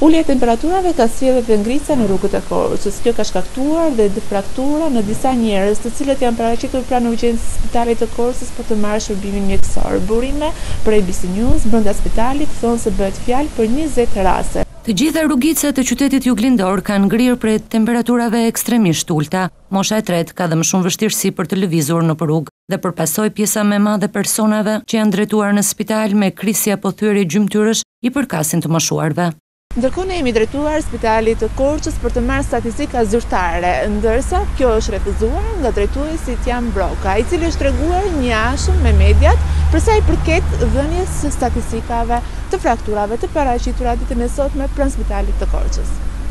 Ulja e temperaturave ka sjellë dhe ngritësa në rrugët e Korçës. Kjo ka shkaktuar dhe fraktura në disa njerëz, të cilët janë paraqitur pranë urgjencës së spitalit të Korçës për të marrë shërbimin mjekësor. Burime për ABC News brenda spitalit thonë se bëhet fjalë për 20 raste. Të gjitha rrugicët e qytetit juglindor kanë ngrirë prej temperaturave ekstremisht ulta. Mosha e tretë ka dhe më shumë vështirësi për të lëvizur në rrugë dhe përpasoj pjesa më e madhe personave që janë drejtuar në spital me krisje apo thyerje gjymtyrësh i përkasin të moshuarve. Ndërkohë ne jemi drejtuar spitalit të Korçës për të marrë statistika zyrtare, ndërsa kjo është refuzuar nga drejtuesi Tian Broka, i cili është treguar njashëm me mediat për sa i përket dhënies së statistikave të frakturave të paraqitura ditën e sotme pranë spitalit të Korçës.